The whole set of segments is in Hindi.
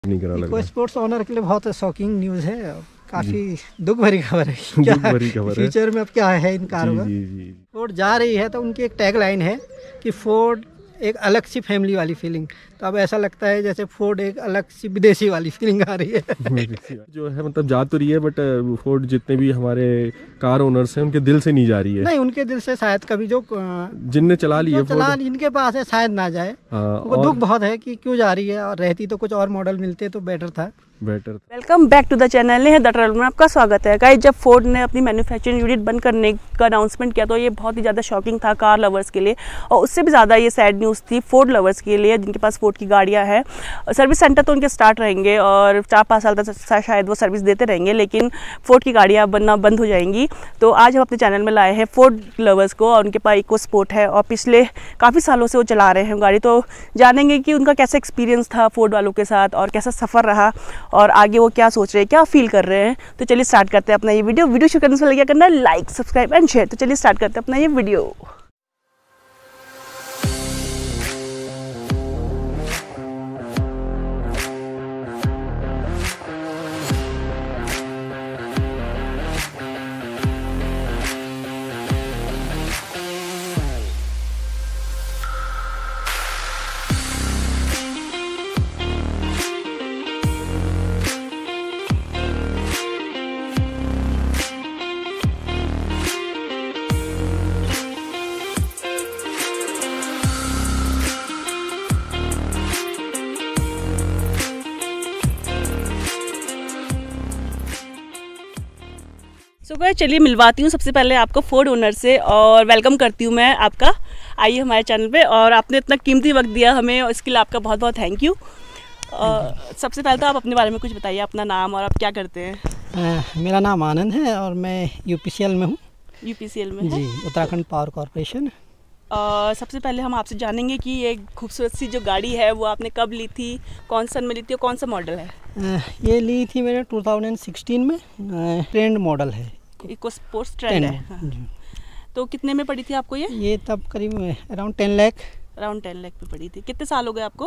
नहीं करा लग कोई स्पोर्ट्स ऑनर के लिए बहुत शॉकिंग न्यूज़ है, काफ़ी दुख भरी खबर है। क्या दुख भरी खबर है। फ्यूचर में अब क्या है इन कारों का। जी। फोर्ड जा रही है तो उनकी एक टैग लाइन है कि फोर्ड एक अलग सी फैमिली वाली फीलिंग। तो अब ऐसा लगता है जैसे फोर्ड एक अलग सी विदेशी वाली फीलिंग आ रही है। जो है मतलब जा तो रही है, बट फोर्ड जितने भी हमारे कार ओनर्स हैं उनके दिल से नहीं जा रही है। नहीं, उनके दिल से शायद कभी जो जिनने चला ली है जिनके पास है शायद ना जाए। उनको दुख बहुत है कि क्यों जा रही है, और रहती तो कुछ और मॉडल मिलते तो बेटर था। Welcome back to the channel है द ट्रैवलर में आपका स्वागत है। गाइस, जब फोर्ड ने अपनी मैन्युफैक्चरिंग यूनिट बंद करने का अनाउंसमेंट किया तो ये बहुत ही ज़्यादा शॉकिंग था कार लवर्स के लिए, और उससे भी ज़्यादा ये सैड न्यूज़ थी फोर्ड लवर्स के लिए जिनके पास फोर्ड की गाड़ियाँ हैं। सर्विस सेंटर तो उनके स्टार्ट रहेंगे और 4-5 साल तक शायद वो सर्विस देते रहेंगे, लेकिन फोर्ड की गाड़ियाँ बनना बंद हो जाएंगी। तो आज हम अपने चैनल में लाए हैं फोर्ड लवर्स को, और उनके पास इको स्पोर्ट है और पिछले काफ़ी सालों से वो चला रहे हैं गाड़ी। तो जानेंगे कि उनका कैसा एक्सपीरियंस था फोर्ड वालों के साथ और कैसा सफ़र रहा, और आगे वो क्या सोच रहे हैं, क्या फील कर रहे हैं। तो चलिए स्टार्ट करते हैं अपना ये वीडियो शुरू करने से पहले क्या करना है, लाइक, सब्सक्राइब एंड शेयर। तो चलिए स्टार्ट करते हैं अपना ये वीडियो। सो गाइस, चलिए मिलवाती हूँ सबसे पहले आपको फोर्ड ओनर से, और वेलकम करती हूँ मैं आपका। आइए हमारे चैनल पे, और आपने इतना कीमती वक्त दिया हमें, और इसके लिए आपका बहुत बहुत थैंक यू। सबसे पहले तो आप अपने बारे में कुछ बताइए, अपना नाम और आप क्या करते हैं। मेरा नाम आनंद है और मैं यूपीसीएल में हूँ। यूपीसीएल में जी, उत्तराखंड पावर कॉरपोरेशन। सबसे पहले हम आपसे जानेंगे कि ये खूबसूरत सी जो गाड़ी है वो आपने कब ली थी, कौन सन में ली थी और कौन सा मॉडल है। ये ली थी मैंने 2016 में। ट्रेंड मॉडल है, इको स्पोर्ट्स ट्रेंड है। हाँ। तो कितने में पड़ी थी आपको ये तब करीब अराउंड 10 लाख पे पड़ी थी। कितने साल हो गए आपको?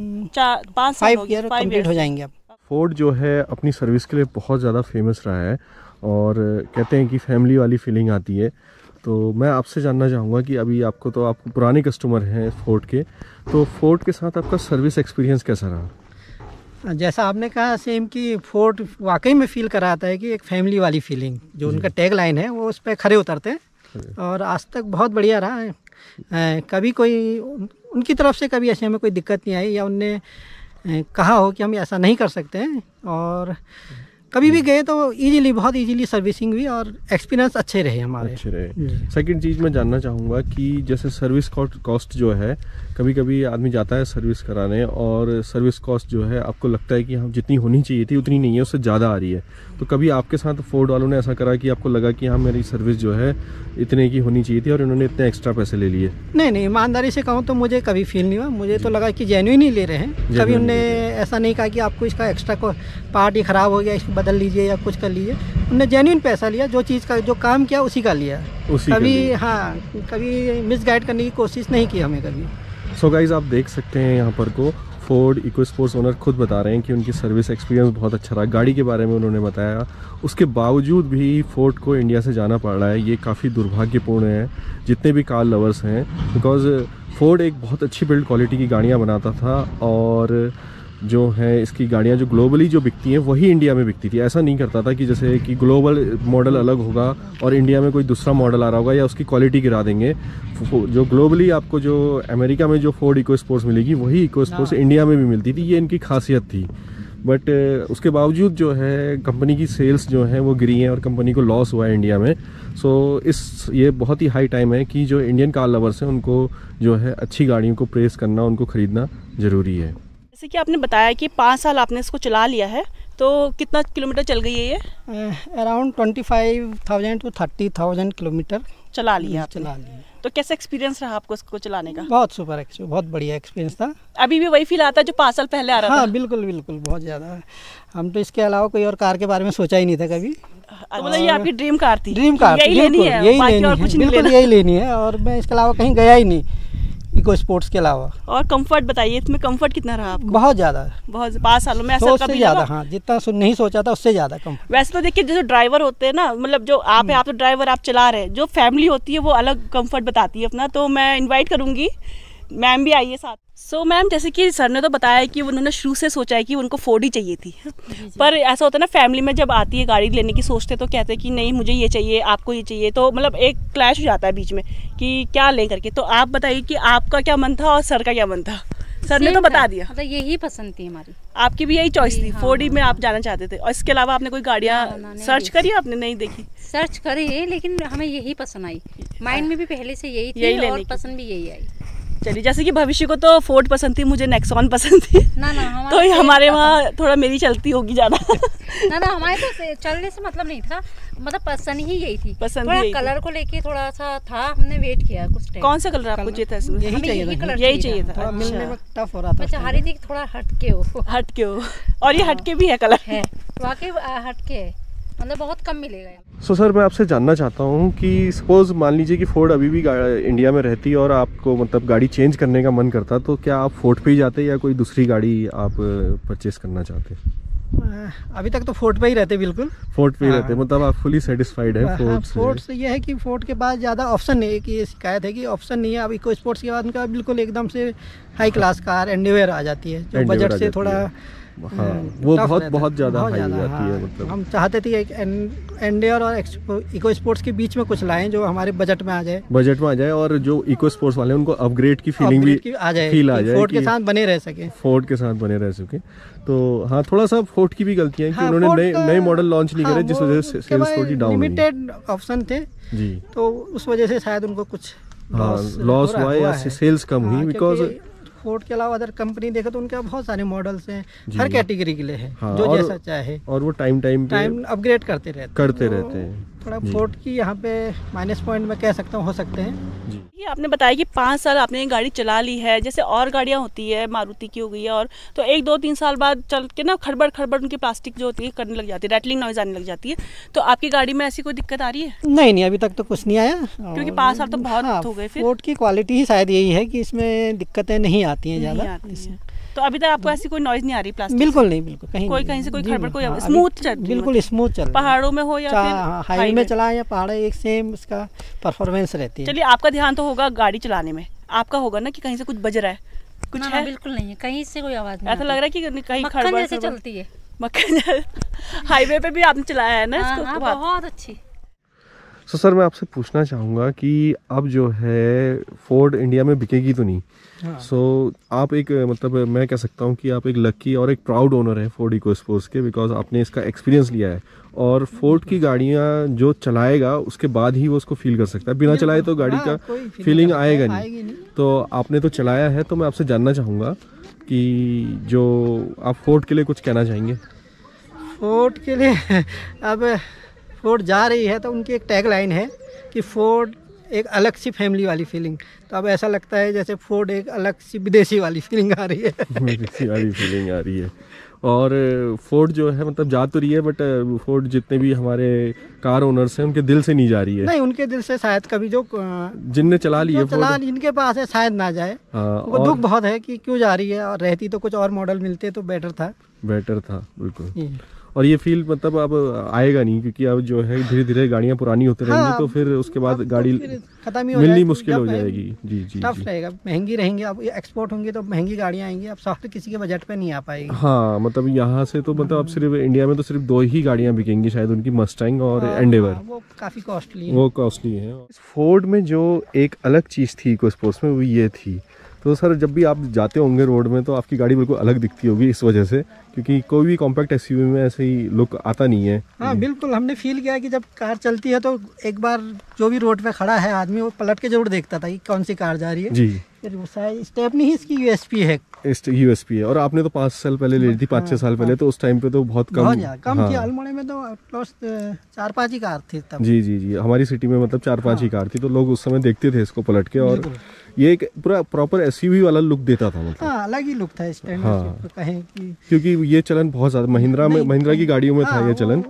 5 ईयर कंप्लीट हो जाएंगे अब। फोर्ड जो है अपनी सर्विस के लिए बहुत ज़्यादा फेमस रहा है, और कहते हैं कि फैमिली वाली फीलिंग आती है। तो मैं आपसे जानना चाहूँगा कि अभी आप पुराने कस्टमर हैं फोर्ड के, तो फोर्ड के साथ आपका सर्विस एक्सपीरियंस कैसा रहा? जैसा आपने कहा सेम कि फोर्ड वाकई में फील कराता है कि एक फैमिली वाली फीलिंग, जो उनका टैग लाइन है वो उस पर खरे उतरते हैं, और आज तक बहुत बढ़िया रहा है। कभी कोई उनकी तरफ से कभी ऐसे हमें कोई दिक्कत नहीं आई, या उनने कहा हो कि हम ऐसा नहीं कर सकते हैं। और कभी भी गए तो बहुत इजीली सर्विसिंग हुई और एक्सपीरियंस अच्छे रहे हमारे। सेकंड चीज़ मैं जानना चाहूँगा कि जैसे सर्विस कॉस्ट जो है, कभी कभी आदमी जाता है सर्विस कराने और सर्विस कॉस्ट जो है आपको लगता है कि हम जितनी होनी चाहिए थी उतनी नहीं है, उससे ज़्यादा आ रही है। तो कभी आपके साथ फोर्ड वालों ने ऐसा करा कि आपको लगा कि हाँ मेरी सर्विस जो है इतने की होनी चाहिए थी और इन्होंने इतने एक्स्ट्रा पैसे ले लिए? नहीं, ईमानदारी से कहूँ तो मुझे कभी फील नहीं हुआ। मुझे तो लगा कि जेन्युइन ही ले रहे हैं। कभी उन्होंने ऐसा नहीं कहा कि आपको इसका एक्स्ट्रा को पार्ट ही ख़राब हो गया, इसको बदल लीजिए या कुछ कर लीजिए। उन्होंने जेन्युइन पैसा लिया, जो चीज़ का जो काम किया उसी का लिया। कभी मिसगाइड करने की कोशिश नहीं की हमें कभी। सो गाइज, आप देख सकते हैं यहाँ पर को फोर्ड इको स्पोर्ट्स ओनर खुद बता रहे हैं कि उनकी सर्विस एक्सपीरियंस बहुत अच्छा रहा। गाड़ी के बारे में उन्होंने बताया, उसके बावजूद भी फोर्ड को इंडिया से जाना पड़ रहा है। ये काफ़ी दुर्भाग्यपूर्ण है जितने भी कार लवर्स हैं, बिकॉज़ फोर्ड एक बहुत अच्छी बिल्ड क्वालिटी की गाड़ियाँ बनाता था, और जो है इसकी गाड़ियाँ जो ग्लोबली जो बिकती हैं वही इंडिया में बिकती थी। ऐसा नहीं करता था कि जैसे कि ग्लोबल मॉडल अलग होगा और इंडिया में कोई दूसरा मॉडल आ रहा होगा या उसकी क्वालिटी गिरा देंगे। जो ग्लोबली आपको जो अमेरिका में जो फोर्ड इको स्पोर्ट्स मिलेगी वही इको स्पोर्ट्स इंडिया में भी मिलती थी। ये इनकी खासियत थी। बट उसके बावजूद जो है कंपनी की सेल्स जो हैं वो गिरी हैं और कंपनी को लॉस हुआ है इंडिया में। सो ये बहुत ही हाई टाइम है कि जो इंडियन कार लवर्स हैं उनको जो है अच्छी गाड़ियों को प्रेस करना, उनको ख़रीदना ज़रूरी है। जैसे कि आपने बताया कि 5 साल आपने इसको चला लिया है, तो कितना किलोमीटर चल गई है ये? अराउंड 25,000 to 30,000 किलोमीटर चला लिया। तो कैसा एक्सपीरियंस रहा आपको इसको चलाने का? बहुत सुपर, बहुत बढ़िया एक्सपीरियंस था। अभी भी वही फील आता है जो 5 साल पहले आ रहा था? हाँ, बिल्कुल बहुत ज़्यादा। हम तो इसके अलावा कोई और कार के बारे में सोचा ही नहीं था कभी। तो मतलब ये आपकी ड्रीम कार थी? ड्रीम कार, यही लेनी है, यही लेनी है, और मैं इसके अलावा कहीं गया ही नहीं। इको स्पोर्ट्स के अलावा। और कंफर्ट बताइए, इसमें कंफर्ट कितना रहा आपको? बहुत ज़्यादा, बहुत 5 सालों में ऐसा सोच कभी से ज़्यादा। लगा? हाँ, जितना नहीं सोचा था उससे ज़्यादा कम। वैसे तो देखिए जो ड्राइवर होते हैं ना, मतलब जो आप है, आप तो ड्राइवर आप चला रहे हैं, जो फैमिली होती है वो अलग कंफर्ट बताती है अपना। तो मैं इनवाइट करूंगी मैम भी आइए साथ। सो मैम, जैसे कि सर ने तो बताया कि उन्होंने शुरू से सोचा है कि उनको फोर्ड ही चाहिए थी, पर ऐसा होता है ना फैमिली में जब आती है गाड़ी लेने की सोचते तो कहते हैं कि नहीं मुझे ये चाहिए, आपको ये चाहिए, तो मतलब एक क्लैश हो जाता है बीच में कि क्या लें करके। तो आप बताइए कि आपका क्या मन था और सर का क्या मन था? सर ने तो बता दिया, मतलब यही पसंद थी हमारी। आपकी भी यही चॉइस थी, हाँ, फोर्ड ही में हाँ, आप जाना चाहते थे। और इसके अलावा आपने कोई गाड़ियाँ सर्च करी? आपने नहीं देखी? सर्च करी है, लेकिन हमें यही पसंद आई। माइंड में भी पहले से यही थी और पसंद भी यही आई। चलिए, जैसे कि भविष्य को तो फोर्ड पसंद थी, मुझे नेक्सॉन पसंद थी। ना तो हमारे वहाँ थोड़ा मेरी चलती होगी ज्यादा। ना हमारे तो चलने से मतलब नहीं था, मतलब पसंद ही यही थी। पसंद थोड़ा यही कलर को लेके थोड़ा सा था, हमने वेट किया कुछ टाइम। कौन सा कलर आपको चाहिए था इसमें? यही चाहिए था, यही चाहिए था। मिलने में टफ हो रहा था। मैं चाह रही थी कि थोड़ा हटके हो। हटके हो, और ये हटके भी है कलर है, वाकई हटके है, मतलब बहुत कम मिलेगा। सो सर, मैं आपसे जानना चाहता हूँ कि सपोज़ मान लीजिए कि फोर्ड अभी भी इंडिया में रहती और आपको मतलब गाड़ी चेंज करने का मन करता, तो क्या आप फोर्ड पे ही जाते या कोई दूसरी गाड़ी आप परचेस करना चाहते? अभी तक तो फोर्ड पे ही रहते, बिल्कुल फोर्ड पे ही रहते, मतलब आप फुली सेटिस्फाइड है फोर्ड से? फोर्ड से ये है कि फोर्ड के पास ज़्यादा ऑप्शन नहीं है, कि ये शिकायत है कि ऑप्शन नहीं है। अब इको स्पोर्ट्स के बाद उनका बिल्कुल एकदम से हाई क्लास कार एंडेवर आ जाती है, जो बजट से थोड़ा हाँ, वो बहुत ज़्यादा हाई हो जाती है। मतलब हम चाहते थे एक एंडेवर और इको स्पोर्ट्स के बीच में कुछ लाएं जो हमारे बजट में आ जाए, और जो इको स्पोर्ट्स वाले हैं उनको अपग्रेड की फीलिंग भी आ जाए, फील आ जाए, फोर्ड के साथ बने रह सके। तो हाँ, थोड़ा सा फोर्ड की भी गलती है कि उन्होंने नए मॉडल लॉन्च नहीं करे, जिस वजह से सेल्स थोड़ी डाउन हुई। लिमिटेड ऑप्शन थे जी, तो उस वजह से शायद उनको कुछ लॉस हुआ या सेल्स कम हुई। बिकॉज फोर्ड के अलावा अदर कंपनी देखो तो उनके बहुत सारे मॉडल्स हैं, हर कैटेगरी के लिए है। हाँ, जो जैसा चाहे, और वो टाइम अपग्रेड करते रहते हैं। थोड़ा फोर्ड की यहाँ पे माइनस पॉइंट में कह सकता हूँ हो सकते हैं जी। ये आपने बताया कि 5 साल आपने ये गाड़ी चला ली है, जैसे और गाड़ियाँ होती है, मारुति की हो गई है, और तो 1-2-3 साल बाद चल के ना खड़बड़ उनकी प्लास्टिक जो होती है करने लग जाती है, रैटलिंग नॉइज आने लग जाती है। तो आपकी गाड़ी में ऐसी कोई दिक्कत आ रही है? नहीं, अभी तक तो कुछ नहीं आया, क्योंकि 5 साल तो बहुत हो गए। फिर फोर्ड की क्वालिटी ही शायद यही है कि इसमें दिक्कतें नहीं आती हैं ज़्यादा। तो अभी तक आपको ऐसी कोई नॉइज नहीं आ रही प्लास्टिक? बिल्कुल नहीं, कहीं से कोई खड़बड़, कोई स्मूथ चल, बिल्कुल स्मूथ चल, पहाड़ों में हो या फिर हाईवे में चलाएं या पहाड़, एक सेम इसका परफॉर्मेंस रहती है। चलिए, आपका ध्यान तो होगा गाड़ी चलाने में, आपका होगा ना कि कहीं से कुछ बज रहा है, कुछ है? बिल्कुल नहीं है, कहीं से कोई आवाज नहीं। ऐसा लग रहा है कि कहीं खड़बड़ जैसे चलती है। हाईवे पे भी आपने चलाया है ना इसको? बहुत अच्छी। तो सर, मैं आपसे पूछना चाहूँगा कि अब जो है फोर्ड इंडिया में बिकेगी तो नहीं। सो आप एक मतलब मैं कह सकता हूँ कि आप एक लकी और एक प्राउड ओनर है फोर्ड इको स्पोर्ट्स के, बिकॉज आपने इसका एक्सपीरियंस लिया है, और फोर्ड की गाड़ियाँ जो चलाएगा उसके बाद ही वो उसको फील कर सकता है, बिना चलाए तो गाड़ी का फीलिंग आएगा नहीं। तो आपने तो चलाया है, तो मैं आपसे जानना चाहूँगा कि जो आप फोर्ड के लिए कुछ कहना चाहेंगे? फोर्ड के लिए अब फोर्ड जा रही है तो उनकी एक टैग लाइन है कि फोर्ड एक अलग सी फैमिली वाली फीलिंग। तो अब ऐसा लगता है जैसे फोर्ड एक अलग सी विदेशी वाली फीलिंग आ रही है। विदेशी वाली फीलिंग आ रही है। और फोर्ड जो है मतलब जा तो रही है, बट फोर्ड जितने भी हमारे कार ओनर्स हैं उनके दिल से नहीं जा रही है। नहीं, उनके दिल से शायद कभी जो जिनने चला ली है, जिनके पास है शायद ना जाए। वो दुख बहुत है कि क्यों जा रही है, और रहती तो कुछ और मॉडल मिलते तो बेटर था। बिल्कुल। और ये फील मतलब अब आएगा नहीं, क्योंकि अब जो है धीरे धीरे गाड़ियाँ पुरानी होती रहेंगी, तो फिर उसके बाद गाड़ी मिलनी मुश्किल हो जाएगी। जी, टफ रहेगा, महंगी रहेंगी। अब एक्सपोर्ट होंगी तो महंगी गाड़ियाँ आएंगी, अब सॉफ्ट किसी के बजट पे नहीं आ पाएगी। हाँ, मतलब यहाँ से तो मतलब अब सिर्फ इंडिया में तो सिर्फ 2 ही गाड़ियाँ बिकेंगी शायद, उनकी मस्टैंग और एंडेवर। वो काफ़ी कॉस्टली है। फोर्ड में जो एक अलग चीज़ थी इको स्पोर्ट्स में, वो ये थी। तो सर, जब भी आप जाते होंगे रोड में तो आपकी गाड़ी बिल्कुल अलग दिखती होगी इस वजह से, क्योंकि कोई भी कॉम्पैक्ट एसयूवी में ऐसे ही लुक आता नहीं है। हाँ, बिल्कुल। हमने फील किया कि जब कार चलती है तो एक बार जो भी रोड पे खड़ा है आदमी, वो पलट के जरूर देखता था कि कौन सी कार जा रही है। जी। स्टेपनी ही इसकी यूएसपी है। और आपने तो 5 साल पहले ले ली थी, 5-6 साल पहले, तो उस टाइम पे तो बहुत कम थी। अल्मोड़े में तो 4-5 ही कार थी तब। जी, हमारी सिटी में मतलब 4-5 ही कार थी, तो लोग उस समय देखते थे इसको पलट के, और ये एक पूरा प्रॉपर एसयूवी वाला लुक देता था, मतलब अलग ही लुक था स्टैंडर्ड कहें कि, क्योंकि ये चलन बहुत ज्यादा महिंद्रा की गाड़ियों में था ये चलन।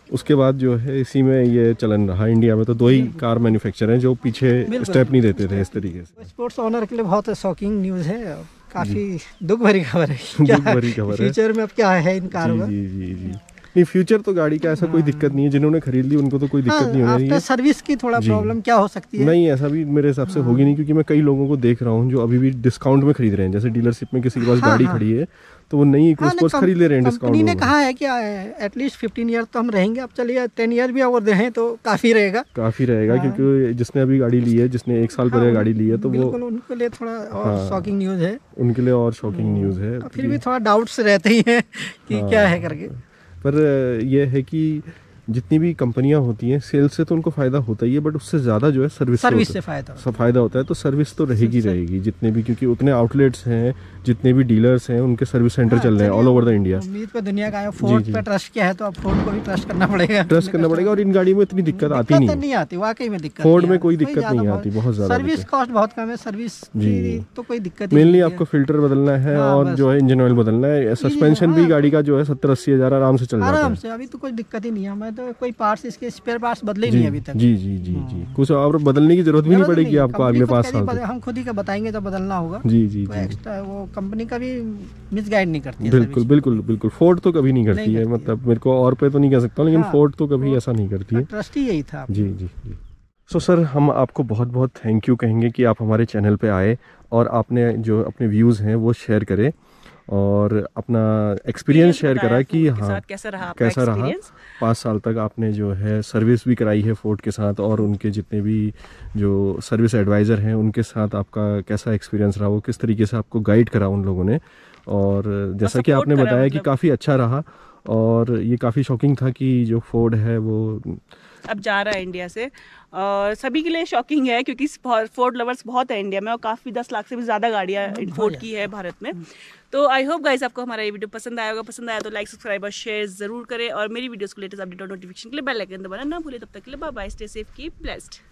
उसके बाद जो है इसी में ये चलन रहा इंडिया में। तो 2 ही कार मैन्युफैक्चर हैं जो पीछे स्टेप नहीं देते थे इस तरीके से। स्पोर्ट्स ओनर के लिए बहुत शॉकिंग न्यूज़ है, काफ़ी दुख भरी खबर है। दुख भरी खबर है। फ्यूचर में अब क्या है इन कारों का? जी जी जी। नहीं, फ्यूचर तो गाड़ी का ऐसा कोई दिक्कत नहीं है, जिन्होंने खरीद ली उनको तो कोई दिक्कत नहीं होनी है। सर्विस की थोड़ा प्रॉब्लम क्या हो सकती है? नहीं, ऐसा भी मेरे हिसाब से होगी नहीं, क्योंकि मैं कई लोगों को देख रहा हूँ जो अभी भी डिस्काउंट में खरीद रहे हैं। जैसे डीलरशिप में किसी के पास गाड़ी खड़ी है तो वो नई इकोस्पोर्ट्स खरीद ले रहे हैं डिस्काउंट में। कंपनी ने कहा है कि एटलीस्ट 15 ईयर तो हम रहेंगे। अब चलिए 10 ईयर भी अगर रहें तो काफ़ी रहेगा। क्योंकि जिसने अभी गाड़ी ली है, जिसने 1 साल पहले गाड़ी ली है, तो वो उनके लिए थोड़ा और शॉकिंग न्यूज़ है। उनके लिए और शॉकिंग न्यूज़ है। फिर भी थोड़ा डाउट्स रहते ही हैं कि क्या है करके। पर यह है कि जितनी भी कंपनियां होती हैं, सेल्स से तो उनको फ़ायदा होता ही है, बट उससे ज़्यादा जो है सर्विस से फ़ायदा होता है। तो सर्विस तो रहेगी जितने भी, क्योंकि उतने आउटलेट्स हैं, जितने भी डीलर्स हैं, उनके सर्विस सेंटर चल रहे हैं ऑल ओवर द इंडिया। उम्मीद पे दुनिया का फोर्ड पे ट्रस्ट किया है तो अब फोर्ड को भी ट्रस्ट करना पड़ेगा। और इन गाड़ियों में इतनी दिक्कत आती नहीं आती, वाकई में दिक्कत फोर्ड में कोई दिक्कत नहीं आती, बहुत ज़्यादा। सर्विस कॉस्ट बहुत कम है, सर्विस की तो कोई दिक्कत मेनली आपको फिल्टर बदलना है और जो है इंजन ऑयल बदलना है। सस्पेंशन भी गाड़ी का जो है 70-80 हज़ार आराम से चल जाता है। आराम से, अभी तो कोई दिक्कत ही नहीं है। मैं तो कोई पार्ट्स, इसके स्पेयर पार्ट्स बदले नहीं अभी तक। जी। कुछ और बदलने की जरूरत भी नहीं पड़ेगी आपको अगले 5 साल तक। हम खुद ही का बताएंगे जब बदलना होगा। जी। एक्स्ट्रा वो कंपनी का भी मिसगाइड नहीं करती है। बिल्कुल। फोर्ड तो कभी नहीं करती है, मतलब मेरे को और पे तो नहीं कह सकता, लेकिन फोर्ड तो कभी ऐसा नहीं करती है। ट्रस्ट ही यही था। जी। सो सर, हम आपको बहुत बहुत थैंक यू कहेंगे कि आप हमारे चैनल पे आए और आपने जो अपने व्यूज़ हैं वो शेयर करें और अपना एक्सपीरियंस शेयर करा कि हाँ कैसा रहा 5 साल तक आपने जो है सर्विस भी कराई है फोर्ड के साथ, और उनके जितने भी जो सर्विस एडवाइज़र हैं उनके साथ आपका कैसा एक्सपीरियंस रहा, वो किस तरीके से आपको गाइड करा उन लोगों ने। और जैसा कि आपने बताया कि काफ़ी अच्छा रहा, और ये काफ़ी शॉकिंग था कि जो फोर्ड है वो अब जा रहा है इंडिया से। और सभी के लिए शॉकिंग है क्योंकि फोर्ड लवर्स बहुत है इंडिया में और काफ़ी 10 लाख से भी ज़्यादा गाड़ियाँ फोर्ड की है भारत में। तो आई होप गाइस आपको हमारा ये वीडियो पसंद आया होगा। पसंद आया तो लाइक, सब्सक्राइब और शेयर ज़रूर करें, और मेरी वीडियोस को लेटेस्ट अपडेट और नोटिफिकेशन के लिए बेल आइकन दबाना ना भूलें। तब तक के लिए bye bye, stay safe, keep blessed.